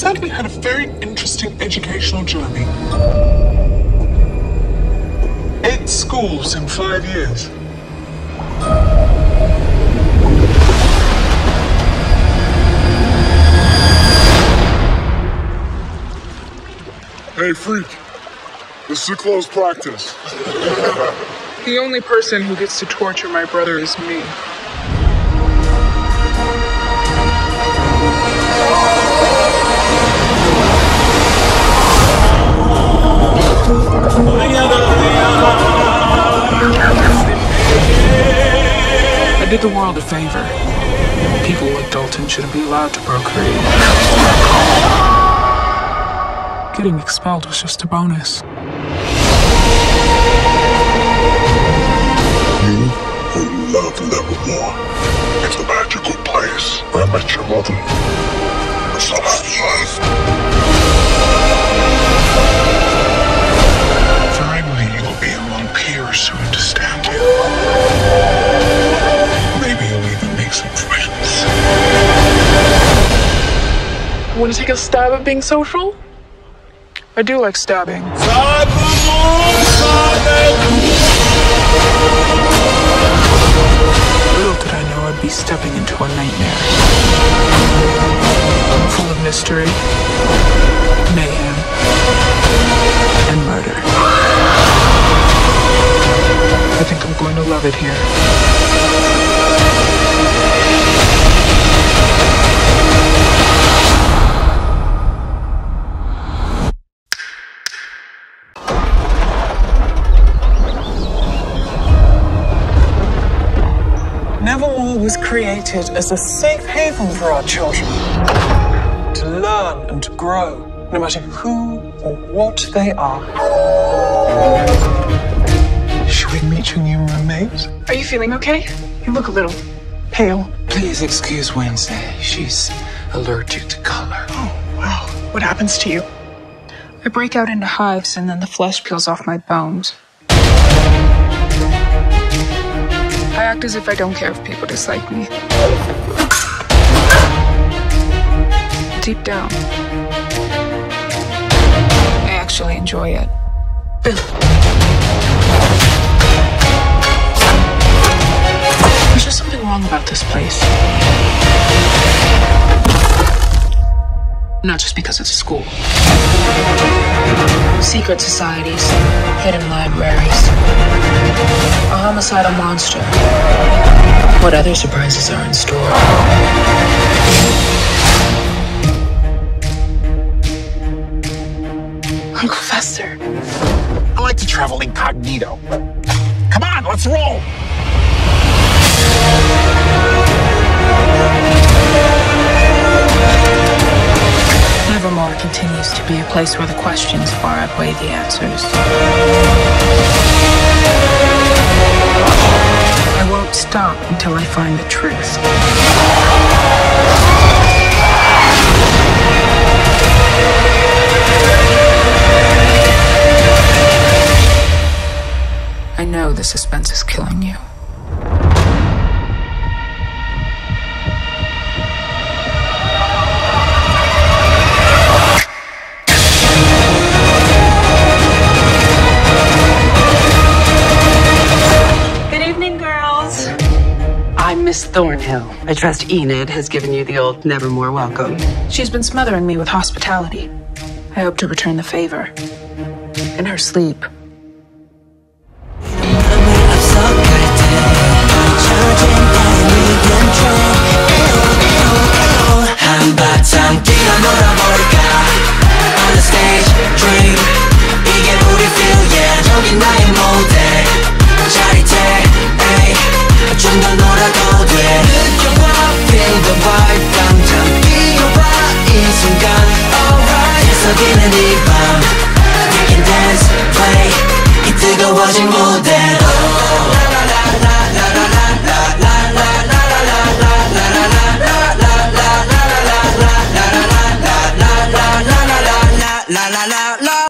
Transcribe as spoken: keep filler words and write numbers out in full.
sadly had a very interesting educational journey. Eight schools in five years. Hey, freak. This is a close practice. The only person who gets to torture my brother is me. I did the world a favor. People like Dalton shouldn't be allowed to procreate. Getting expelled was just a bonus. You will love Nevermore. It's a magical place where I met your mother. That's all I love. Finally, you will be among peers who understand you. Maybe you'll even make some friends. Want to take a stab at being social? I do like stabbing. Little did I know I'd be stepping into a nightmare. Full of mystery, mayhem, and murder. I think I'm going to love it here. Nevermore was created as a safe haven for our children to learn and to grow, no matter who or what they are. Should we meet your new roommate? Are you feeling okay? You look a little pale. Please excuse Wednesday. She's allergic to color. Oh, wow. What happens to you? I break out into hives and then the flesh peels off my bones. I act as if I don't care if people dislike me. Deep down, I actually enjoy it. Bill. There's just something wrong about this place. Not just because it's a school. Secret societies, hidden libraries, a homicidal monster. What other surprises are in store? Uncle Fester. I like to travel incognito. Come on, let's roll! Nevermore continues to be a place where the questions far outweigh the answers. I won't stop until I find the truth. I know the suspense is killing you. I'm Miss Thornhill. I trust Enid has given you the old Nevermore welcome. She's been smothering me with hospitality. I hope to return the favor. In her sleep. 한바탕 뛰어놀아볼까 On the stage, dream 이게 우리 feel, yeah 저기 나의 무대 짜릿해, ay 좀 더 놀아도 돼 느껴봐, feel the vibe 당장 뛰어봐 이 순간 alright 계속이는 이 밤 We can dance, play 이 뜨거워진 무대로 la la la la